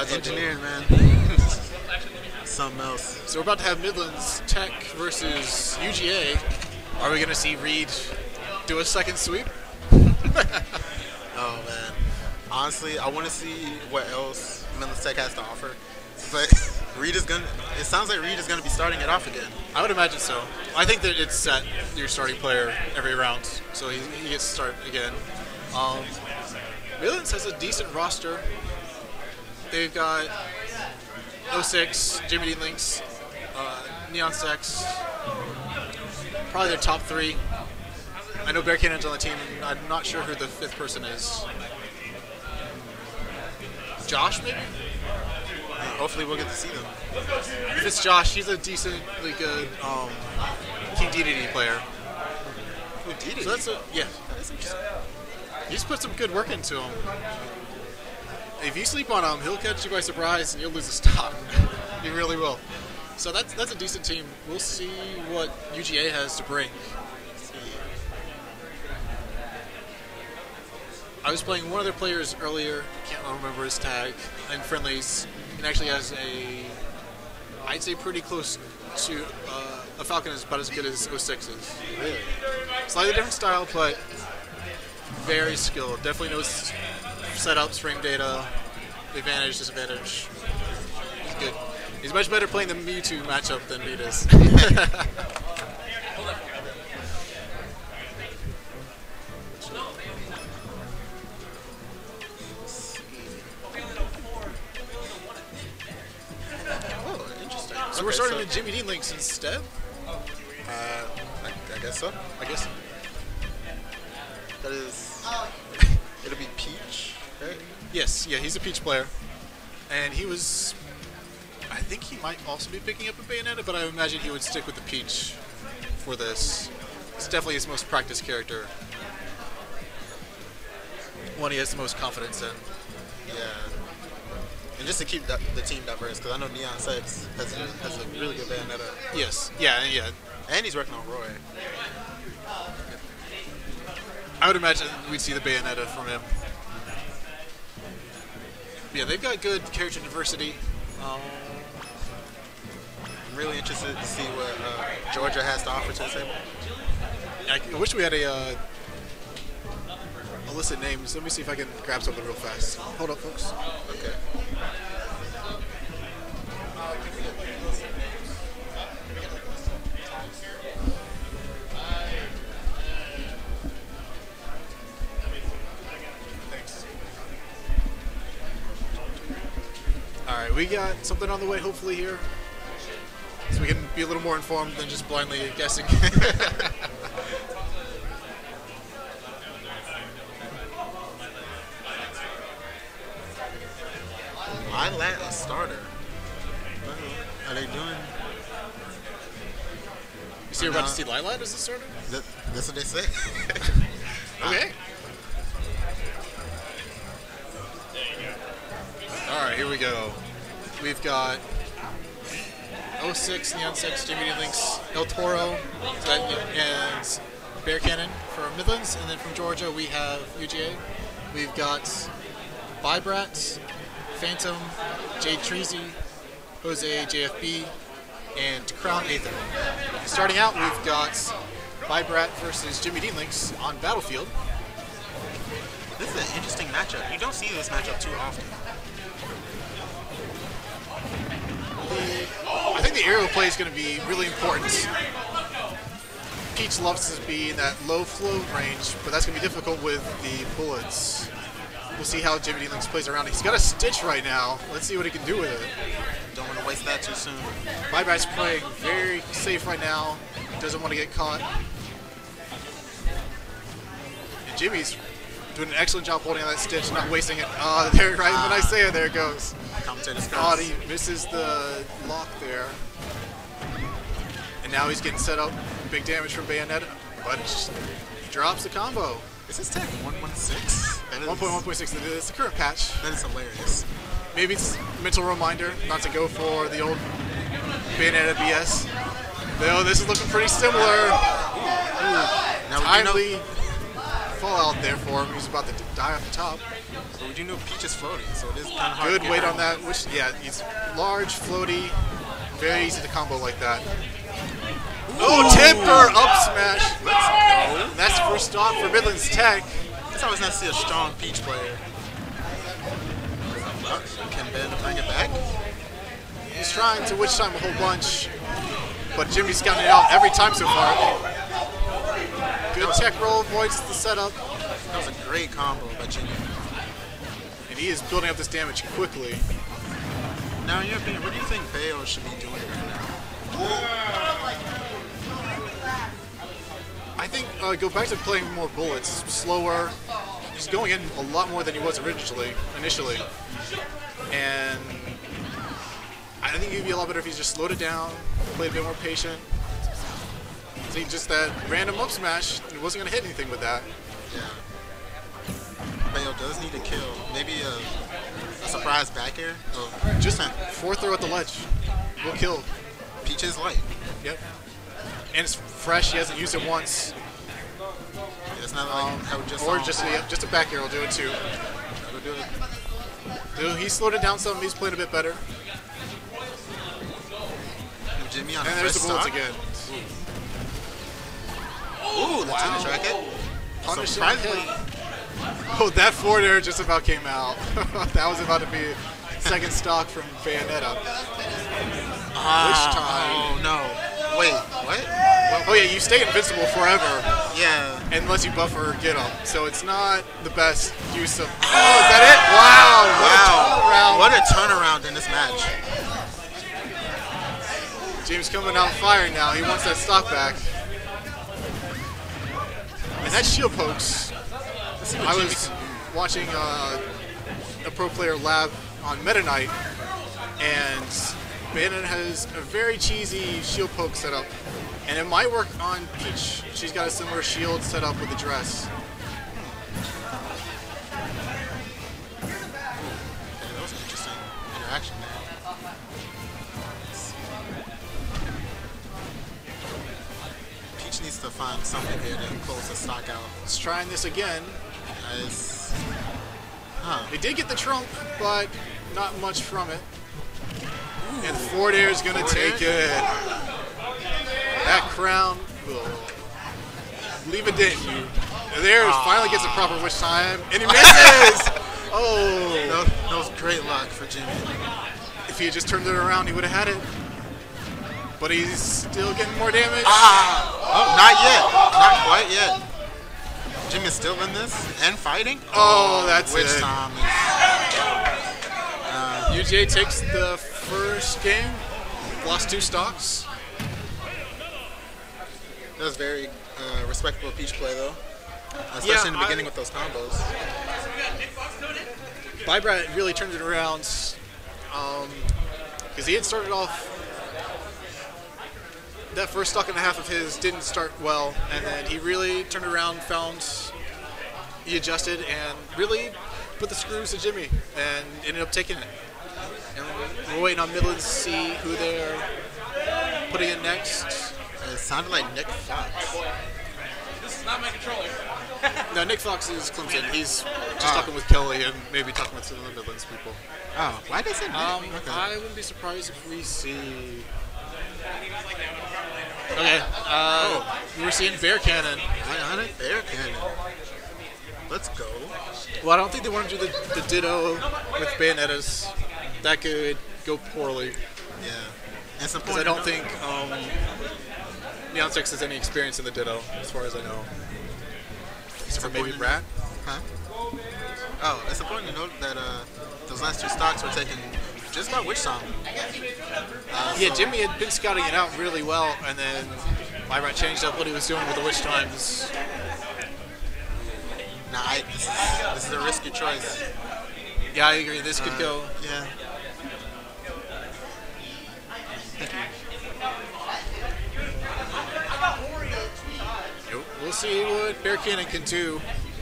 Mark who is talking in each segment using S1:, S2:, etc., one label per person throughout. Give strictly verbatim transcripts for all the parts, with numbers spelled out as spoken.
S1: God's engineering, man. Something else.
S2: So we're about to have Midlands Tech versus U G A. Are we going to see Reed do a second sweep?
S1: Oh man, honestly, I want to see what else Midlands Tech has to offer. But Reed is gonna. It sounds like Reed is gonna be starting it off again.
S2: I would imagine so. I think that it's set your starting player every round, so he, he gets to start again. Um, Midlands has a decent roster. They've got oh six, Jimmy Dean Links, uh, Neon Sex, probably their top three. I know Bear Cannon's on the team, and I'm not sure who the fifth person is. Josh, maybe?
S1: Uh, hopefully we'll get to see them.
S2: If it's Josh, he's a decently good um, King D D D player.
S1: Who did it?
S2: So that's a, yeah, that's interesting. He's put some good work into him. If you sleep on him, he'll catch you by surprise and you'll lose a stock. He really will. So that's that's a decent team. We'll see what U G A has to bring. I was playing one of their players earlier, can't remember his tag, in friendlies, and actually has a, I'd say pretty close to, uh, a Falcon is about as good as oh six is.
S1: Really?
S2: Slightly different style, but very skilled. Definitely knows setups, frame data, advantage, disadvantage. He's good. He's much better playing the Mewtwo matchup than Reed is. So
S1: Okay,
S2: we're starting
S1: so-
S2: with Jimmy Dean Links instead?
S1: Uh, I, I guess so.
S2: I guess.
S1: That is. It'll be Peach, right?
S2: Yes, yeah, he's a Peach player. And he was... I think he might also be picking up a Bayonetta, but I imagine he would stick with the Peach for this. It's definitely his most practiced character. One he has the most confidence in.
S1: Yeah. And just to keep the, the team diverse, because I know Neon Sex has a, has a really good Bayonetta.
S2: Yes, yeah, yeah.
S1: And he's working on Roy.
S2: I would imagine we'd see the Bayonetta from him. Yeah, they've got good character diversity. Um,
S1: I'm really interested to see what uh, Georgia has to offer to the table.
S2: I wish we had a, uh, a list of names. Let me see if I can grab something real fast. Hold up, folks.
S1: Okay.
S2: Alright, we got something on the way hopefully here. So we can be a little more informed than just blindly guessing.
S1: Lilat a starter. Are they doing?
S2: You see, we're about to see Lilat as a starter?
S1: That, that's what they say.
S2: Okay. Alright, here we go. We've got oh six, Neon Sex, Jimmy Dean Links, El Toro, and Bear Cannon for Midlands. And then from Georgia, we have U G A. We've got Vibrat, Phantom, Jade Treasy, Jose J F B, and Crown Aether. Starting out, we've got Vibrat versus Jimmy Dean Links on Battlefield.
S1: This is an interesting matchup. You don't see this matchup too often.
S2: I think the aerial play is going to be really important. Peach loves to be in that low flow range, but that's going to be difficult with the bullets. We'll see how Jimmy Dean Links plays around. He's got a Stitch right now. Let's see what he can do with it.
S1: Don't want to waste that too soon.
S2: Vibrat's playing very safe right now. Doesn't want to get caught. And Jimmy's doing an excellent job holding on that Stitch, not wasting it. Oh, there, right when I say it, there it goes.
S1: Commentator's
S2: God,
S1: curse.
S2: he misses the lock there. And now he's getting set up. Big damage from Bayonetta, but just drops the combo.
S1: Is this tag one one six?
S2: one point one point six, it's the current patch.
S1: That is hilarious.
S2: Maybe it's a mental reminder not to go for the old Bayonetta B S. Though this is looking pretty similar.
S1: Now we do know,
S2: Timely fallout there for him. He's about to die off the top.
S1: But we do know Peach is floating, so it is kind of hard
S2: Good
S1: to get
S2: weight
S1: her
S2: on that. Which, yeah, he's large, floaty, very easy to combo like that. Oh, temper up smash.
S1: Let's go.
S2: And that's the first stock for Midland's Tech.
S1: It's always nice to see a strong Peach player. Oh, can Ben bring it back?
S2: He's trying to witch time a whole bunch, but Jimmy's gotten it out every time so far. Good tech roll, avoids the setup.
S1: That was a great combo by Jimmy.
S2: And he is building up this damage quickly.
S1: Now, in your opinion, what do you think Bayo should be doing right now?
S2: I think uh, go back to playing more bullets, slower. He's going in a lot more than he was originally, initially. And I think he'd be a lot better if he just slowed it down, played a bit more patient. See, just that random up smash, he wasn't going to hit anything with that.
S1: Yeah. Bayo does need a kill. Maybe a, a surprise back air. Oh,
S2: Just fourth throw at the ledge. Will kill.
S1: Peach is light.
S2: Yep. And it's fresh, he hasn't used it once.
S1: Yeah, it's not like
S2: Um,
S1: how we just
S2: or
S1: saw.
S2: just a, just a back air will do it too.
S1: That'll do it.
S2: Dude, he slowed it down some, he's played a bit better.
S1: And Jimmy on
S2: And
S1: a
S2: there's
S1: fresh
S2: the bullets
S1: stock.
S2: again.
S1: Ooh, the
S2: Wow.
S1: tennis racket.
S2: Punish
S1: Surprisingly,
S2: hit. Oh, that forward air just about came out. That was about to be second stock from Bayonetta. Which time?
S1: oh no. Wait, what?
S2: Oh yeah, you stay invincible forever
S1: Yeah.
S2: unless you buff or get up. So it's not the best use of. Oh, is that it? Wow!
S1: Wow. What a turnaround in this match.
S2: James coming out firing now. He wants that stock back. And that shield pokes.
S1: Let's see what
S2: I
S1: Jimmy
S2: was
S1: can do.
S2: watching uh, a pro player lab on Meta Knight, and Bayonetta has a very cheesy shield poke setup, and it might work on Peach. She's got a similar shield set up with the dress.
S1: Okay, that was an interesting interaction there. Peach needs to find something here to close the stock out.
S2: Let's try this again.
S1: Nice. Huh.
S2: They did get the trump, but not much from it. And forward air is going to
S1: Forward
S2: take
S1: air?
S2: it. That crown will leave a dent in you. And there, finally gets a proper witch time, and he misses! Oh!
S1: That was, that was great luck for Jimmy.
S2: If he had just turned it around, he would have had it. But he's still getting more damage.
S1: Ah! Oh, not yet. Not quite yet. Jimmy's still in this and fighting.
S2: Oh, that's
S1: Witch
S2: it.
S1: time.
S2: U J takes the first game, lost two stocks.
S1: That was very uh, respectable Peach play, though. Especially
S2: Yeah,
S1: in the beginning
S2: I-
S1: with those combos.
S2: Vibrat really turned it around because he had started off. That first stock and a half of his didn't start well, and then he really turned around, found he adjusted, and really put the screws to Jimmy, and ended up taking it. And we're waiting on Midland to see who they're putting in next.
S1: It sounded like Nick Fox.
S3: This is not my controller.
S2: No, Nick Fox is Clemson. He's just
S1: Ah.
S2: talking with Kelly and maybe talking with some of the Midlands people.
S1: Oh, why did they say Nick?
S2: Um,
S1: okay.
S2: I wouldn't be surprised if we see. Okay, uh, we're seeing Bear Cannon.
S1: I it. Bear Cannon. Let's go.
S2: Well, I don't think they want to do the, the Ditto with Bayonettas. That could go poorly.
S1: Yeah. And some
S2: Because I don't think um, Neon Six has any experience in the Ditto, as far as I know. Except for maybe Brat.
S1: Huh? Oh, it's important to note that uh, those last two stocks were taken just by Witch Song. Uh,
S2: Yeah,
S1: so-
S2: Jimmy had been scouting it out really well, and then Myrat changed up what he was doing with the Witch Times.
S1: Nah, I, this, is, this is a risky choice.
S2: Yeah, I agree. This could go.
S1: Yeah.
S2: We'll see what Bear Cannon can do.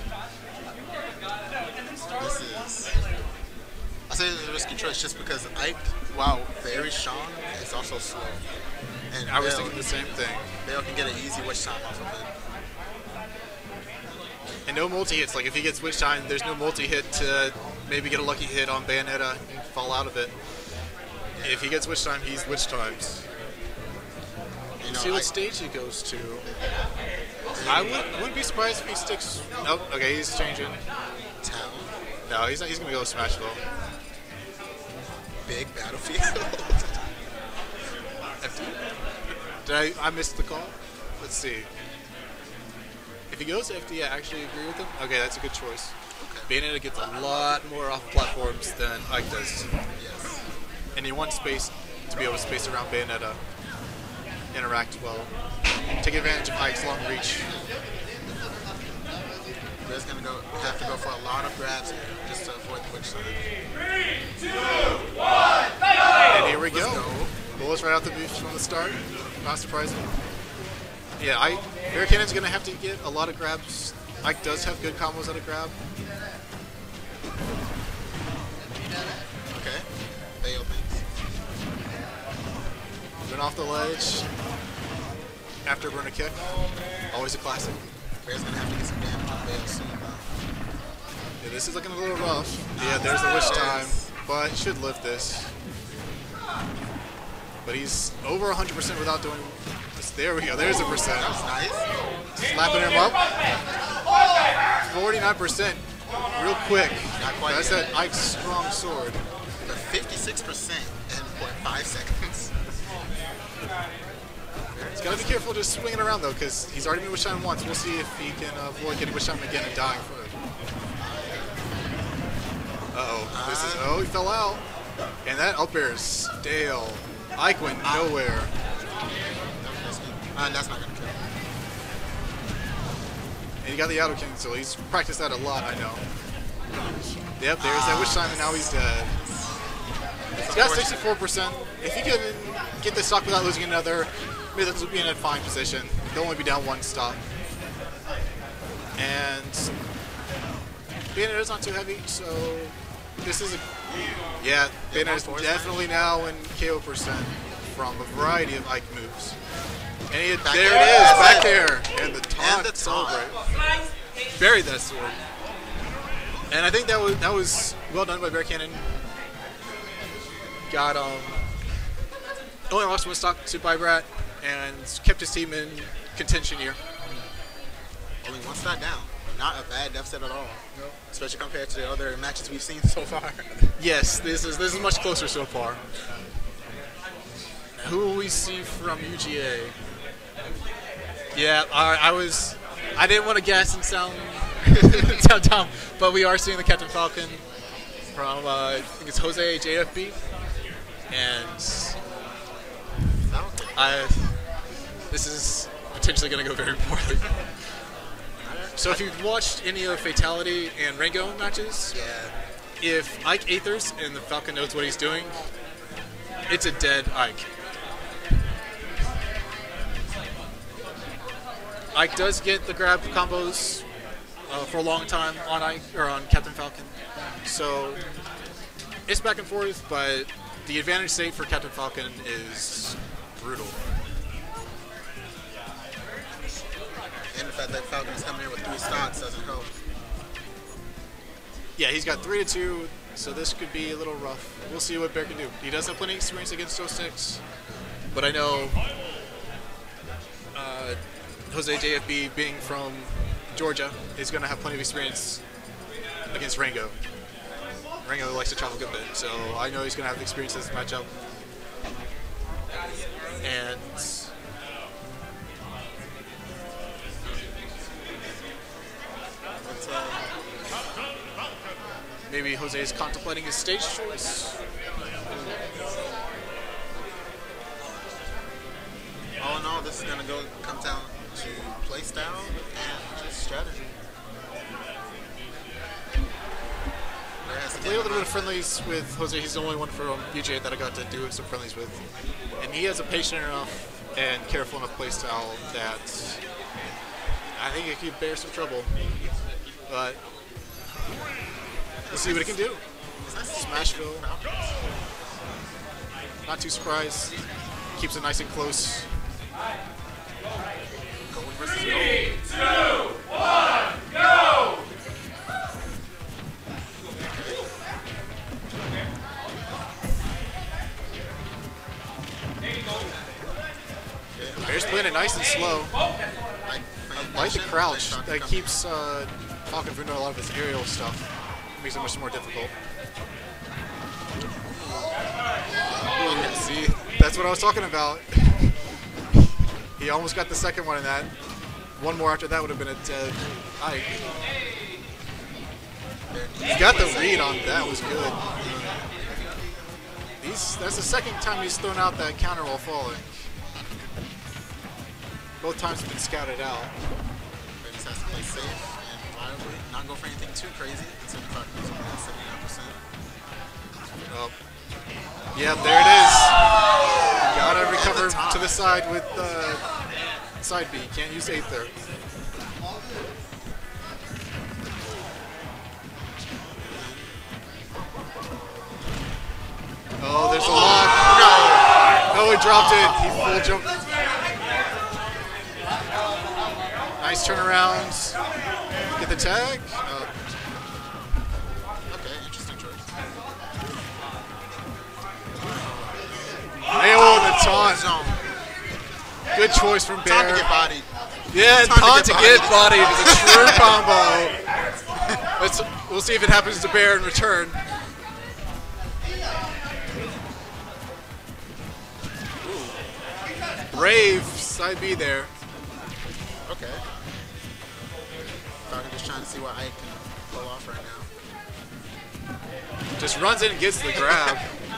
S1: This is. I say this is a risky choice just because Ike, while very strong, is also slow. And
S2: I was
S1: Bale-
S2: thinking the same thing.
S1: Bale can get an easy Witch Time off of it.
S2: And no multi-hits. Like, if he gets Witch Time, there's no multi-hit to maybe get a lucky hit on Bayonetta and fall out of it. If he gets Witch Time, he's Witch Times.
S1: You know,
S2: See what
S1: I,
S2: stage he goes to. I wouldn't, wouldn't be surprised if he sticks... Nope, okay, he's changing.
S1: Town,
S2: No, he's not, he's going to go with Smashville.
S1: big battlefield.
S2: F D? Did I, I missed the call? Let's see. If he goes to F D, I actually agree with him. Okay, that's a good choice.
S1: Okay.
S2: Bayonetta gets a lot more off platforms than Ike does.
S1: Yes.
S2: And you want space to be able to space around Bayonetta. Interact well. Take advantage of Ike's long reach.
S1: Red's gonna go have to go for a lot of grabs here just to avoid the Witch Time.
S2: And here we
S1: Let's
S2: go.
S1: go.
S2: Bullets right out the booth from the start. Not surprising. Yeah, I Bear Cannon's gonna have to get a lot of grabs. Ike does have good combos at a grab.
S1: Okay. They opens.
S2: Then off the ledge. After burn a kick. Always a classic.
S1: Red's gonna have to get some damage on Bale soon.
S2: Yeah, this is looking a little rough. Yeah, there's the Witch Time, but he should lift this. But he's over one hundred percent without doing this. There we go. There's a percent.
S1: That was nice.
S2: Slapping him up. forty-nine percent. Real quick.
S1: Not quite
S2: That's
S1: yet.
S2: that Ike's strong sword.
S1: But fifty-six percent in what, five seconds?
S2: He's got to be careful just swinging around, though, because he's already been Witch Time once. We'll see if he can avoid getting Witch Time again and dying for it. Uh-oh. This is... Oh, he fell out. And that up air is stale. Ike went nowhere.
S1: Uh, that's not gonna kill.
S2: And he got the auto cancel. He's practiced that a lot, I know. Yep, there's that Witch Time, and now he's dead. He's got sixty-four percent. If he can get this stock without losing another, Mythos will be in a fine position. They'll only be down one stock. And Bayonetta's not too heavy, so this is a... Yeah, Bayonetta's definitely now in K O percent from a variety of Ike moves. And he,
S1: Back
S2: there
S1: there.
S2: it is,
S1: That's
S2: back
S1: it.
S2: there. And the taunt,
S1: And the taunt.
S2: celebrate. Buried that sword. And I think that was that was well done by Bear Cannon. Got um only lost one stock to Vibrat and kept his team in contention here.
S1: Only one stock down. Not a bad deficit at all. Especially compared to the other matches we've seen so far.
S2: Yes, this is this is much closer so far. Who will we see from U G A? Yeah, I, I was I didn't want to guess and sound sound dumb, but we are seeing the Captain Falcon from uh, I think it's Jose J F B, and I this is potentially going to go very poorly. So if you've watched any of Fatality and Rango matches,
S1: Yeah.
S2: if Ike Aethers and the Falcon knows what he's doing, it's a dead Ike. Ike does get the grab combos uh, for a long time on Ike or on Captain Falcon, so it's back and forth. But the advantage state for Captain Falcon is brutal.
S1: And the fact that Falcon is coming in with three stocks doesn't help.
S2: Yeah, he's got three to two, so this could be a little rough. We'll see what Bear can do. He does have plenty of experience against oh six, but I know uh, Jose J F B, being from Georgia, is going to have plenty of experience against Rango. Rango likes to travel a good bit, so I know he's going to have the experience in this matchup. And
S1: But, uh,
S2: maybe Jose is contemplating his stage choice.
S1: all in all, this is gonna go come down to play style and just strategy. There has to be
S2: Played a little bit of friendlies with Jose. He's the only one from U G A that I got to do some friendlies with. And he has a patient enough and careful enough playstyle that I think it could bear some trouble. But we'll see what it can do. Smashville. Not too surprised. Keeps it nice and close.
S1: Going versus gold.
S3: Two, one, go!
S2: just playing it nice and slow.
S1: Like,
S2: I like the crouch. That keeps uh, Falcon from doing a lot of his aerial stuff. Makes it much more difficult. Ooh, see, that's what I was talking about. He almost got the second one in that. One more after that would have been a dead Ike. He got the read on that, was good. He's, that's the second time he's thrown out that counter while falling. Both times have been scouted out.
S1: But just has to play safe and reliably, not go for anything too crazy. seventy-five percent, seventy-nine percent.
S2: Oh. Yeah, there it is. Gotta recover to the side with uh, side B. Can't use eighth there. Oh, there's a lock. No. Oh, he dropped it. He full jumped. Nice turnaround. Get the tag. Oh.
S1: Okay, interesting choice.
S2: Nail the taunt. Good choice from Bear.
S1: Time to get bodied.
S2: Yeah,
S1: Time
S2: taunt
S1: to
S2: to
S1: get
S2: get bodied is a true combo. Let's, we'll see if it happens to Bear in return. Brave side B there.
S1: Okay. Falcon just trying to see what I can pull off right now.
S2: Just runs in and gets the grab.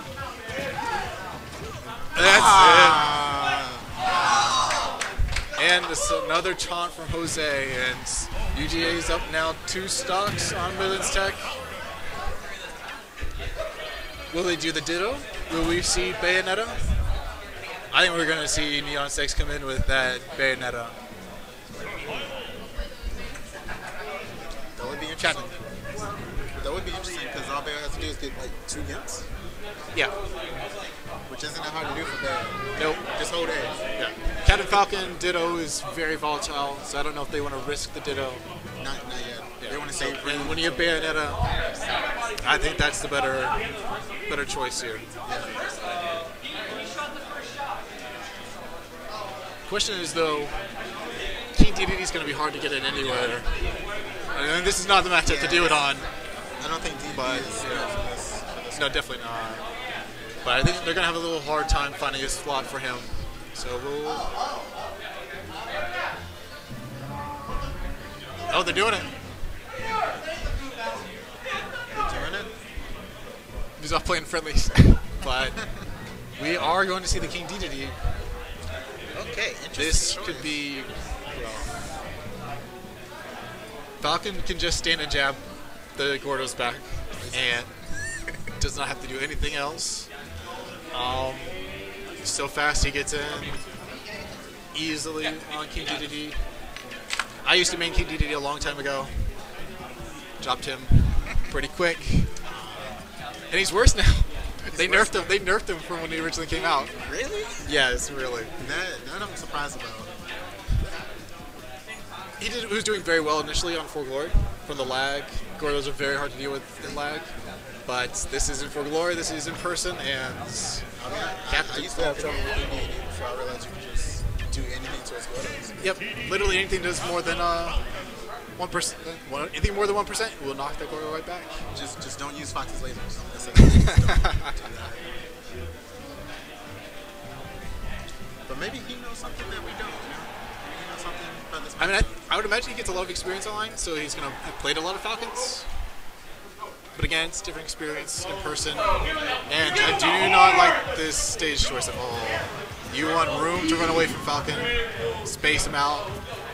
S2: That's
S1: Ah.
S2: it. And this another taunt from Jose, and U G A's up now two stocks on Midlands Tech. Will they do the ditto? Will we see Bayonetta? I think we're going to see Neon Six come in with that Bayonetta.
S1: That would be interesting. That would be interesting because all Bear has to do is get like two gimps,
S2: Yeah.
S1: which isn't that hard to do for Bear.
S2: Nope.
S1: Just hold A.
S2: Yeah. Captain Falcon Ditto is very volatile, so I don't know if they want to risk the Ditto.
S1: Not, not yet.
S2: Yeah.
S1: They want to
S2: So,
S1: save
S2: and
S1: room.
S2: when you have Bayonetta, I think that's the better, better choice here. Question is though, King D D D is going to be hard to get in anywhere. And this is not the matchup to do it on.
S1: I don't think D D
S2: But,
S1: is
S2: yeah.
S1: good for this. For this
S2: No, definitely not. But I think they're going to have a little hard time finding a slot for him. So we'll... Oh, they're doing it.
S1: They're doing it.
S2: He's off playing friendlies. But we are going to see the King D D D.
S1: Okay, interesting.
S2: This
S1: choice.
S2: could be... Well, Falcon can just stand and jab the Gordo's back and does not have to do anything else. Um, so fast he gets in easily on King D D D. I used to main King D D D a long time ago. Dropped him pretty quick. And he's worse now. They nerfed him. They nerfed him from when he originally came out.
S1: Really?
S2: Yes, really.
S1: That, that I'm surprised about.
S2: He, did, he was doing very well initially on For Glory from the lag. Gordos are very hard to deal with in lag. But this isn't For Glory, this is in person, and
S1: I, mean, I,
S2: Captain
S1: I used to have trouble with D D D before I realized you could just do anything to his Gordos.
S2: yep, literally anything does more than uh, one percent, one, anything more than one percent will knock that Gordo right back.
S1: Just, just don't use Fox's lasers. That's it. Just don't do that. But maybe he knows something that we don't. You know? Maybe he knows something about this.
S2: I mean, I, I would imagine he gets a lot of experience online, so he's going to have played a lot of Falcons. But again, it's a different experience in person. And I do not like this stage choice at all. You want room to run away from Falcon, space him out.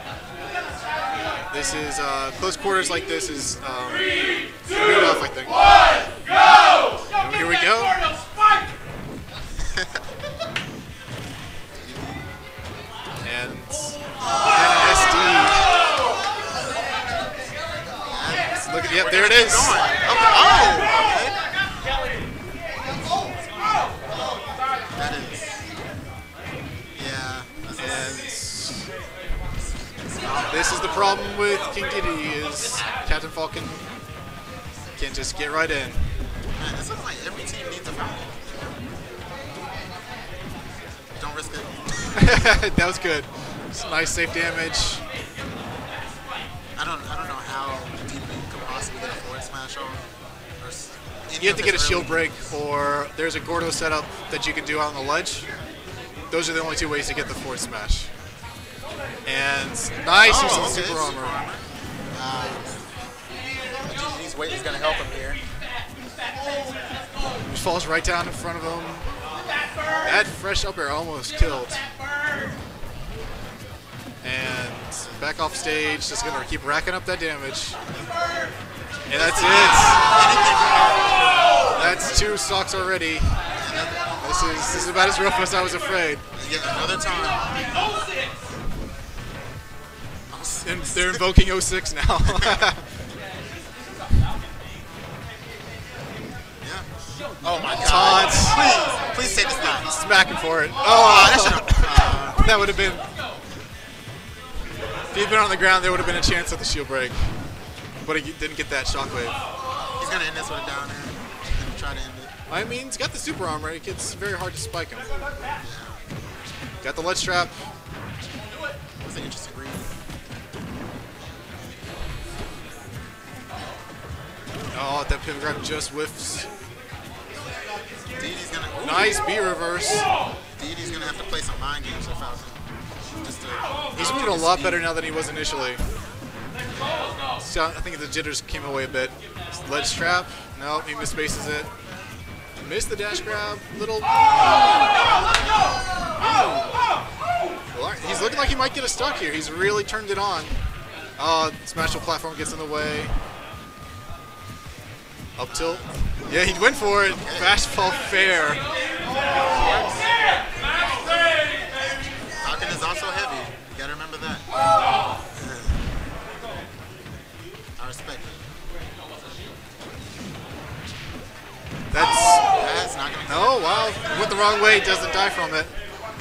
S2: This is, uh, close quarters like this is, um, pretty rough, I think. And here we go. And, and S D. Look at, yep, there it is.
S1: Going. Okay. Oh, okay. That is. Yeah. This is,
S2: And this is the problem with King D D is Captain Falcon can't just get right in.
S1: man, this looks like every team needs a Falcon. Don't risk it.
S2: That was good. Some nice safe damage.
S1: I don't I don't know how D D could possibly get a forward smash on. Or s- any
S2: You have
S1: of
S2: to get a
S1: his
S2: shield
S1: early-
S2: break, or there's a Gordo setup that you can do out on the ledge. Those are the only two ways to get the forward smash. And nice
S1: Oh,
S2: use of the
S1: okay,
S2: super armor.
S1: Nice. D D's weight is gonna help him here.
S2: He falls right down in front of him. That fresh up air almost killed. And back off stage, just gonna keep racking up that damage. And that's it. That's two stocks already. This is this is about as rough as I was afraid.
S1: Yeah, another time.
S2: And they're invoking oh six now.
S1: Yeah. Oh my God.
S2: Taunts.
S1: Please, please say this not.
S2: Smacking for it.
S1: Oh,
S2: Oh,
S1: that should have. Uh,
S2: that would have been. If he'd been on the ground, there would have been a chance at the shield break. But he didn't get that shockwave.
S1: he's gonna end this with a down air and try to end it.
S2: I mean, he's got the super armor. It gets very hard to spike him. Got the ledge trap.
S1: That's an interesting read.
S2: Oh, that pivot grab just whiffs.
S1: D D's gonna. Ooh.
S2: Nice B reverse.
S1: D D's gonna have to play some mind games with Falcon. Just to,
S2: He's moving a lot better now than he was initially. So I think the jitters came away a bit. Ledge trap. Nope, he misspaces it. Missed the dash grab. Little. Well, he's looking like he might get a stuck here. He's really turned it on. Oh, Smashville platform gets in the way. Up tilt. Yeah, he went for it. Fastfall fair.
S1: Falcon is also heavy. You gotta remember that. I respect it.
S2: That's.
S1: That's not gonna.
S2: Oh, wow. Went the wrong way. Doesn't die from it.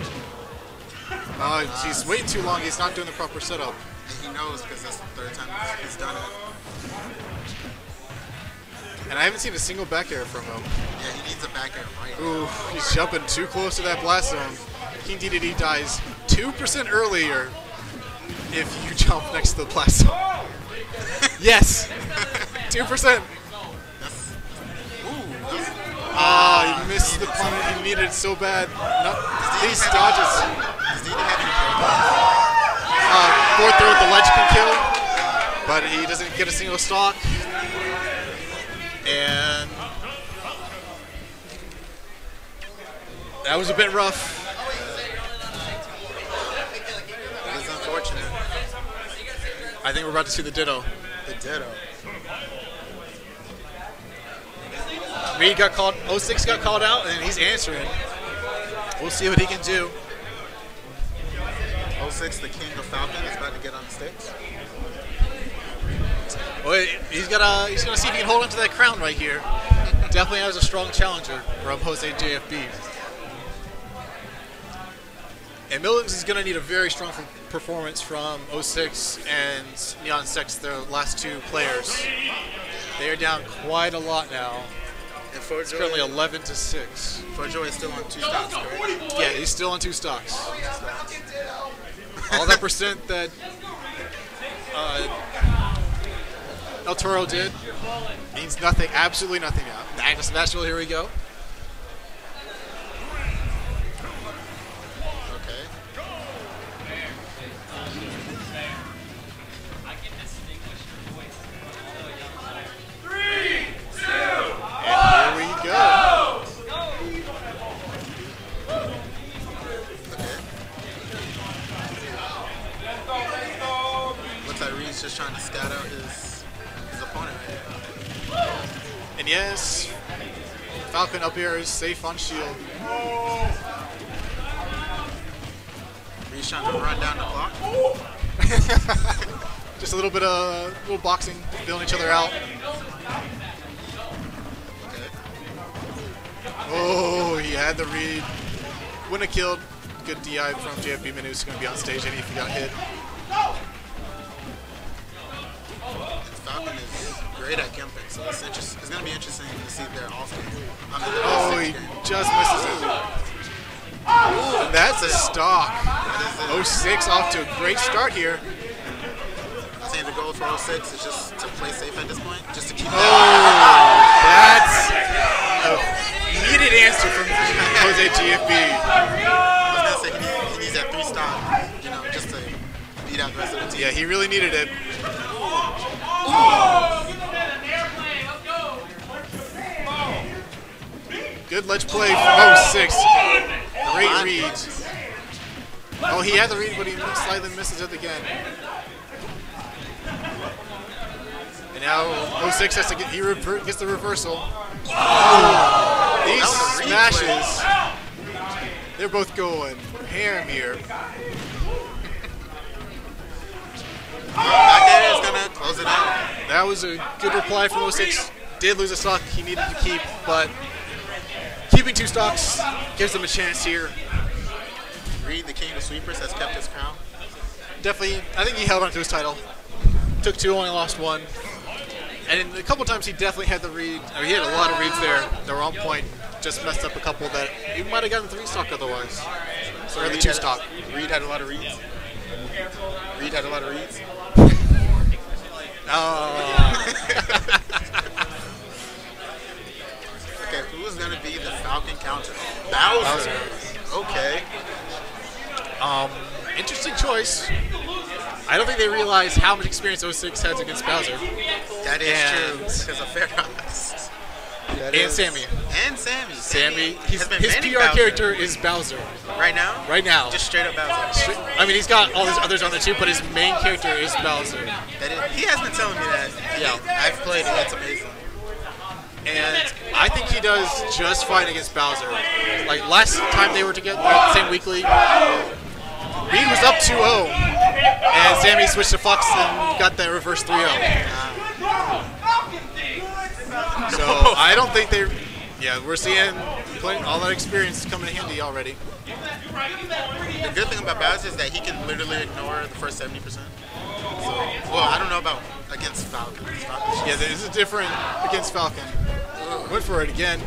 S2: Uh, he's waiting too long. He's not doing the proper setup.
S1: And he knows because that's the third time he's, he's done it.
S2: And I haven't seen a single back air from him.
S1: Yeah, he needs a back air right now.
S2: Ooh, he's jumping too close to that blast zone. King D D D dies two percent earlier if you jump next to the blast zone. Yes! two percent.
S1: That's, ooh, that's,
S2: Ah, he missed the punish. He needed it so bad. No, these dodges.
S1: does D D have any break?
S2: Uh, fourth throw with the ledge can kill, but he doesn't get a single stock. And that was a bit rough.
S1: It's unfortunate.
S2: I think we're about to see the ditto.
S1: The ditto.
S2: Reed got called, oh six got called out, and he's answering. We'll see what he can do.
S1: oh six, the king of Falcon, is about to get on the sticks.
S2: Well, he's gonna he's gonna see if he can hold on to that crown right here. Definitely has a strong challenger from Jose J F B. And Millings is gonna need a very strong performance from oh six and Neon Sex, their last two players. They are down quite a lot now.
S1: And Fort
S2: It's currently eleven to six.
S1: Joy is still on two stocks, right?
S2: Yeah, he's still on two stocks. All that percent that uh, El Toro did means nothing, absolutely nothing now. Magnus Smashville, here we go.
S1: Okay.
S2: And here we go.
S1: Looks like Reed's just trying to scout out his his opponent right here.
S2: And yes, Falcon up here is safe on shield.
S1: Reed's trying to run down the clock.
S2: Just a little bit of little boxing, feeling each other out.
S1: Okay.
S2: Oh, he had the read. Wouldn't have killed. Good D I from J F B Manu, who's going to be on stage any if he got hit.
S1: And Falcon is great at Kemping, so it's, interest, it's going to be interesting to see their off game. I mean, their
S2: Oh,
S1: six
S2: he
S1: game.
S2: just misses it. And that's a stock.
S1: That
S2: oh
S1: is
S2: six off to a great start here.
S1: it. I think the goal for oh six is just to play safe at this point, just to keep
S2: Oh,
S1: that.
S2: that's a needed answer from Jose G F B.
S1: I was gonna say he needs, he needs that three stop, you know, just to beat out the rest of the team.
S2: Yeah, he really needed it. Good ledge play from oh six. Great read. Oh, he had the read, but he slightly misses it again. And now oh six has to get, he rever gets the reversal. Oh, these
S1: That was a replay.
S2: smashes. They're both going ham here.
S1: Back there is gonna close it out.
S2: That was a good reply from oh six. Did lose a stock he needed to keep, but keeping two stocks gives him a chance here.
S1: Reed, the king of sweepers, has kept his crown.
S2: Definitely, I think he held on to his title. Took two, only lost one. And a couple times he definitely had the read. Or he had a lot of reads there that were on point. Just messed up a couple that he might have gotten three stock otherwise.
S1: So
S2: Or the
S1: Reed
S2: two
S1: had-
S2: stock.
S1: Reed had a lot of reads. Reed had a lot of reads.
S2: Oh.
S1: Okay, who's gonna be the Falcon counter? Bowser. Okay.
S2: Um, interesting choice. I don't think they realize how much experience oh six has against Bowser.
S1: That is
S2: And-
S1: true. Because of Pharaohs. That
S2: And
S1: is-
S2: Sammy.
S1: And Sammy.
S2: Sammy, he's,
S1: has been
S2: his
S1: banning
S2: P R
S1: Bowser.
S2: character is Bowser.
S1: Right now?
S2: Right now.
S1: Just straight up Bowser.
S2: I mean, he's got all his others on there too, but his main character is Bowser.
S1: That is, he has been telling me that.
S2: Yeah.
S1: I've played it. It's amazing.
S2: And I think he does just fine against Bowser. Like last time they were together, uh, same weekly, Reed was up two oh, and Sammy switched to Fox and got that reverse three oh. So I don't think they. Yeah, we're seeing playing all that experience coming in handy already.
S1: The good thing about Bowser is that he can literally ignore the first seventy percent. So, well, I don't know about against Falcon. Falcon's
S2: Yeah, this is different against Falcon. Went for it again.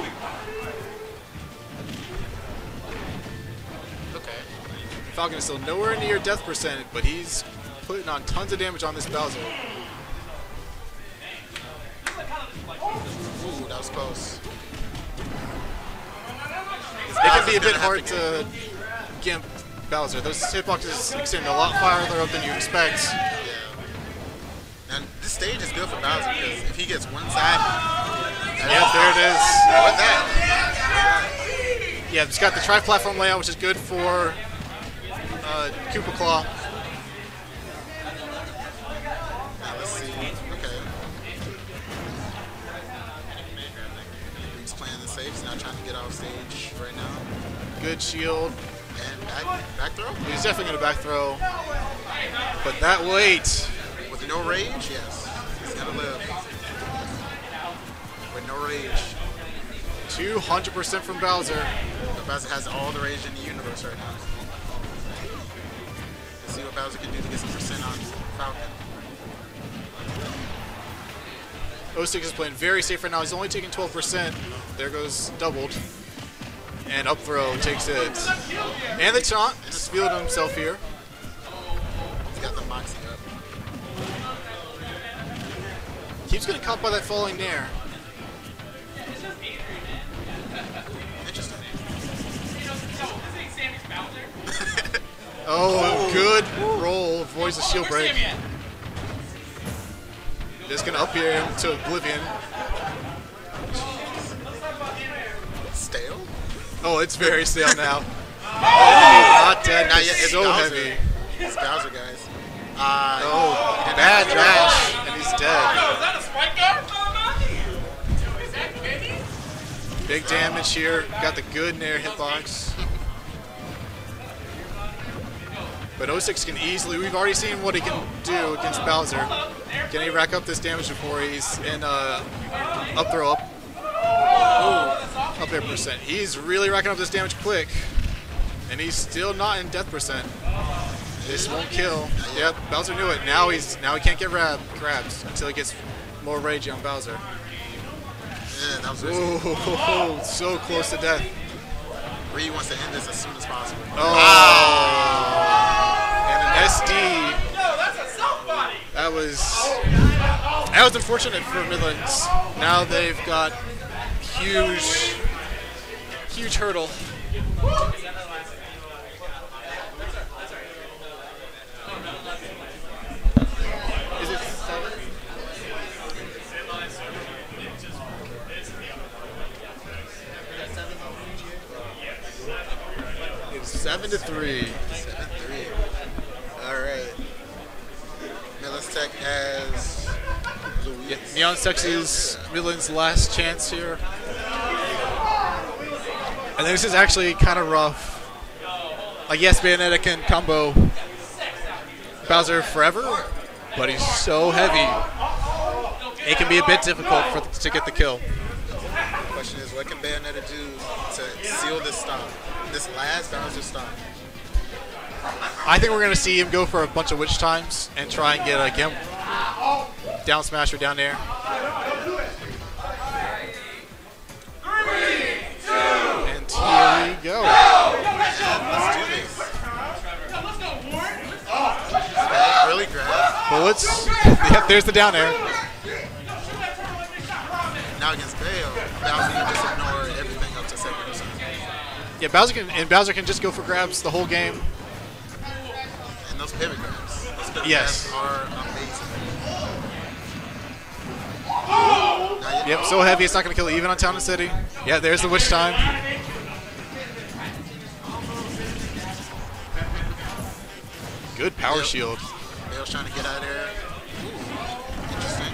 S1: okay.
S2: Falcon is still nowhere near death percent, but he's putting on tons of damage on this Bowser.
S1: Ooh, that was close.
S2: It can be a
S1: Bowser's
S2: bit
S1: gonna
S2: hard
S1: have to
S2: to gimp Bowser. Those hitboxes extend a lot farther up than you expect.
S1: Yeah. And this stage is good for Bowser because if he gets one side,
S2: Yep, there it is.
S1: what that?
S2: Yeah, it's got the tri-platform layout, which is good for uh, Koopa Claw.
S1: Now let's see. Okay. He's playing the safe. He's not trying to get off stage right now.
S2: Good shield.
S1: And back, back throw
S2: He's definitely going to back throw. But that weight.
S1: with no rage. Yes, he's gonna live with no rage.
S2: two hundred percent from Bowser.
S1: But Bowser has all the rage in the universe right now. Let's see what Bowser can do to get some percent on Falcon.
S2: oh six is playing very safe right now. He's only taking twelve percent. There goes doubled. And up throw takes it. And the taunt. Just fielded himself here.
S1: He's got the moxie up.
S2: Keeps getting caught by that falling nair.
S1: Interesting.
S2: Oh, good roll. Avoids the shield break. Just gonna up here to oblivion.
S1: Stale?
S2: Oh, it's very stale now. Oh, not dead.
S1: Not yet. It's
S2: So
S1: Bowser.
S2: heavy.
S1: It's Bowser, guys. Uh,
S2: Oh,
S1: he didn't
S2: bad
S1: have to-
S2: dash, and he's dead.
S3: Is that a spike guard? Is that baby?
S2: Big damage here. Got the good nair hitbox. But oh six can easily, we've already seen what he can do against Bowser. Can he rack up this damage before he's in uh, up throw up? Ooh, up air percent. He's really racking up this damage quick. And he's still not in death percent. This won't kill. Yep, Bowser knew it. Now he's now he can't get grab, grabs until he gets more rage on Bowser.
S1: Yeah, that was risky.
S2: Oh, so close to death.
S1: Reed wants to end this as soon as possible.
S2: Oh. And an S D. That was that was unfortunate for Midlands. Now they've got huge, huge hurdle. Is it seven? It's seven to three.
S1: seven three. All right. Millis Tech has Louise.
S2: Yeah, Neon Sex's Midland's last chance here. And this is actually kind of rough. Like, yes, Bayonetta can combo Bowser forever, but he's so heavy. It can be a bit difficult for to get the kill.
S1: The question is, what can Bayonetta do to seal this stop? This last Bowser stop.
S2: I think we're going to see him go for a bunch of witch times and try and get a Gim down smash or down air. And here we go.
S1: Let's do this. Okay, really grab.
S2: Bullets. Yep, there's the down air.
S1: Now against Bayo, Bowser can just ignore everything up to second or something.
S2: Yeah, Bowser can and Bowser can just go for grabs the whole game.
S1: And those pivot grabs. Those pivot
S2: Yes.
S1: grabs are amazing. Now, yeah,
S2: Yep, so heavy it's not going to kill even on Town and City. Yeah, there's the witch time. Good power
S1: Yep.
S2: shield.
S1: Bayo's trying to get out of there. Ooh, interesting.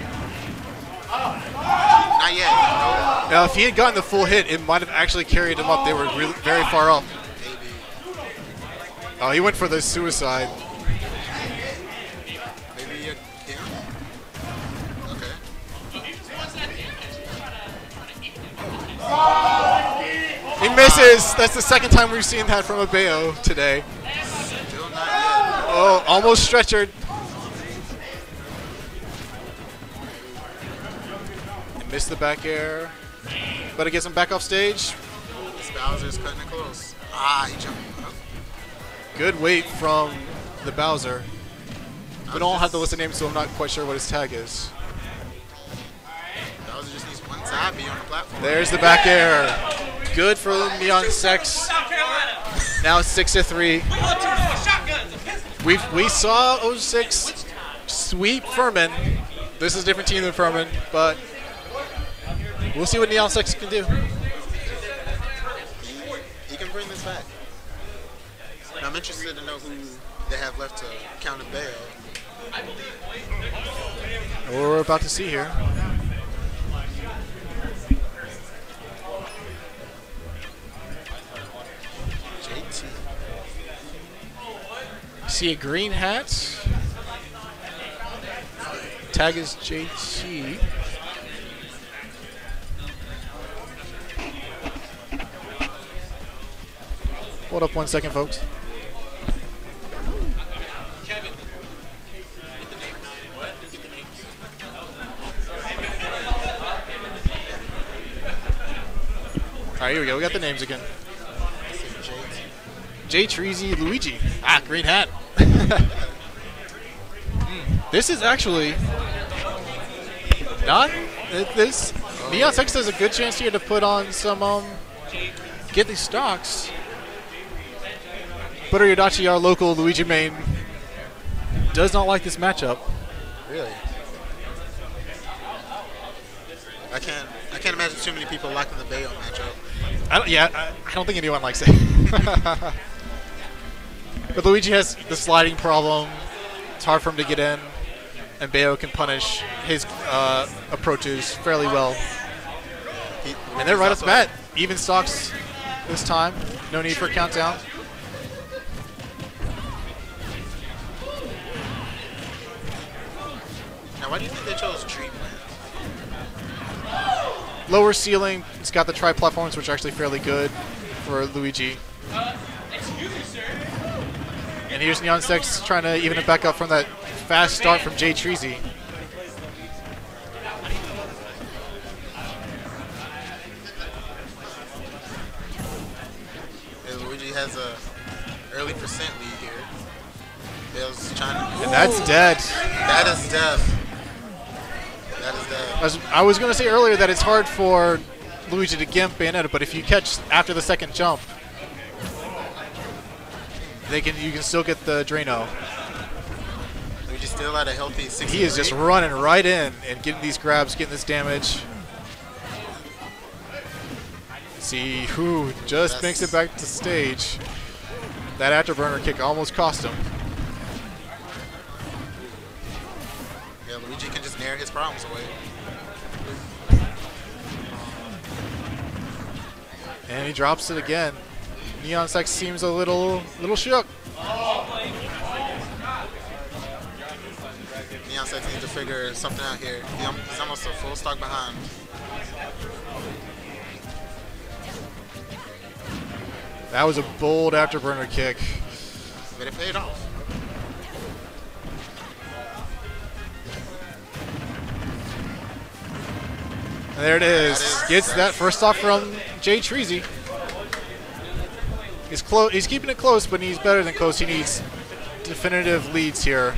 S1: Not yet. No,
S2: Now, if he had gotten the full hit, it might have actually carried him up. They were really, very far up.
S1: maybe.
S2: Oh, he went for the suicide.
S1: Maybe a yeah. Okay.
S2: He misses. That's the second time we've seen that from a Bayo today.
S1: Still not yet.
S2: Oh, almost stretchered. And missed the back air. But it gets him back off stage.
S1: This Bowser's cutting it close. Ah, he jumped. Huh?
S2: Good weight from the Bowser. We don't have the list of names, so I'm not quite sure what his tag is.
S1: Bowser just needs one side B on the platform.
S2: There's the back air. Good for Neon Sex.
S3: South Carolina.
S2: Now it's six to three.
S3: We hunt with shotguns and pistols.
S2: We we saw oh six sweep Furman. This is a different team than Furman, but we'll see what Neon Sex can do.
S1: He can bring this back. Now, I'm interested to know who they have left to counter Bayo.
S2: What we're about to see here.
S1: J T.
S2: See a green hat. Tag is J T. Hold up one second, folks. All right, here we go. We got the names again. J Treasy Luigi. Ah, green hat. Mm, this is actually not it- this. Neon Sex has a good chance here to put on some um, get these stocks. But Yodachi, our local Luigi main, does not like this matchup.
S1: Really? I can't. I can't imagine too many people liking the Bayo matchup.
S2: I don't, yeah, I, I don't think anyone likes it. But Luigi has the sliding problem. It's hard for him to get in, and Bayo can punish his uh, approaches fairly well.
S1: He,
S2: And they're right off the bat. Even stocks this time. No need for a countdown.
S1: Now, why do you think they chose Dreamland?
S2: Lower ceiling. It's got the tri-platforms, which are actually fairly good for Luigi.
S3: Uh, excuse me, sir.
S2: And here's Neon Sex trying to even it back up from that fast start from Jay Treasy.
S1: Luigi has a early percent lead here. Bale's trying to.
S2: And that's dead.
S1: That is death. That is death.
S2: I was, I was going to say earlier that it's hard for Luigi to gimp Bayonetta, but if you catch after the second jump, they can you can still get the Drano.
S1: Luigi still at a healthy sixty-three.
S2: He is just running right in and getting these grabs, getting this damage. See who just
S1: That's
S2: makes it back to stage. That afterburner kick almost cost him.
S1: Yeah, Luigi can just nair his problems away.
S2: And he drops it again. Neon Sex seems a little little shook.
S1: Neon Sex needs to figure something out here. He al- He's almost a full stock behind.
S2: That was a bold afterburner kick.
S1: But it paid off.
S2: And there it is.
S1: That is-
S2: Gets that first off from Jay Treasy. He's close. He's keeping it close, but he's better than close. He needs definitive leads here.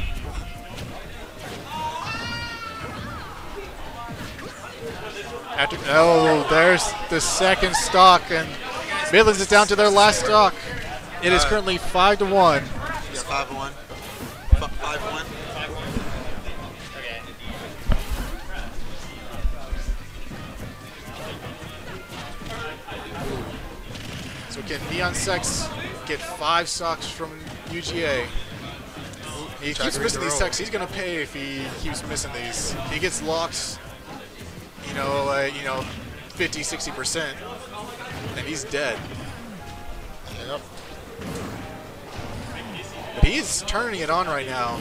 S2: After, oh, there's the second stock, and Midlands is down to their last stock. It is currently five to one.
S1: Yeah, five one. F- five one.
S2: So can Neon Sex get five stocks from U G A? He
S1: Try
S2: keeps
S1: to read
S2: missing
S1: the
S2: these
S1: roll.
S2: stocks. He's gonna pay if he keeps missing these. He gets locks, you know, uh, you know, fifty, sixty percent, and he's dead.
S1: Yep.
S2: But he's turning it on right now.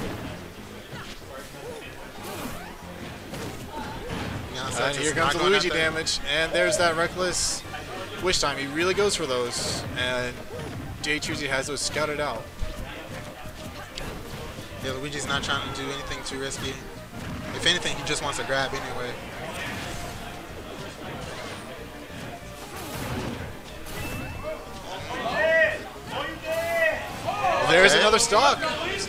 S1: Neon Sex
S2: And
S1: is
S2: here
S1: not
S2: comes the
S1: going
S2: Luigi
S1: out there.
S2: damage, and there's that reckless wish time. He really goes for those, and Jay Treasy has those scouted out.
S1: Yeah, Luigi's not trying to do anything too risky. If anything, he just wants to grab anyway.
S2: There's
S1: Okay.
S2: another stock.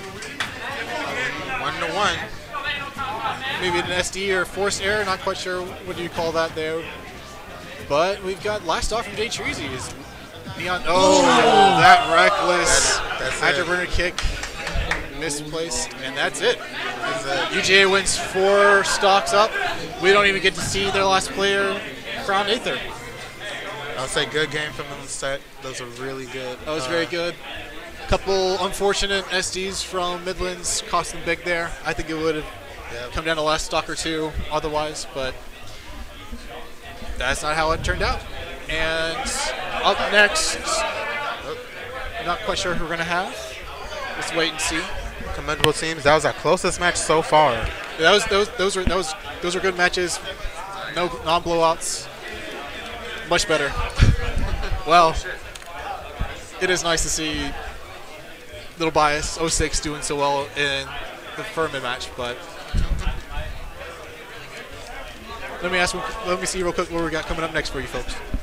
S1: One to one.
S2: Maybe an S D or forced error, not quite sure what do you call that there. But we've got last off from Jay Treasy. Is Neon. Oh, that reckless
S1: That- that's it.
S2: afterburner kick misplaced, and that's it.
S1: Is that-
S2: U G A wins four stocks up. We don't even get to see their last player crowned Aether.
S1: I'll say good game from them. Set. Those are really good.
S2: That was
S1: Uh,
S2: very good. Couple unfortunate S Ds from Midlands cost them big there. I think it would have
S1: yeah.
S2: come down to last stock or two otherwise, but that's not how it turned out. And up next, not quite sure who we're going to have. Let's wait and see.
S1: Commendable teams. That was our closest match so far.
S2: That was those those were those those were good matches. No non-blowouts. Much better. Well, it is nice to see Little Bias oh six doing so well in the Furman match, but let me ask let me see real quick what we got coming up next for you folks.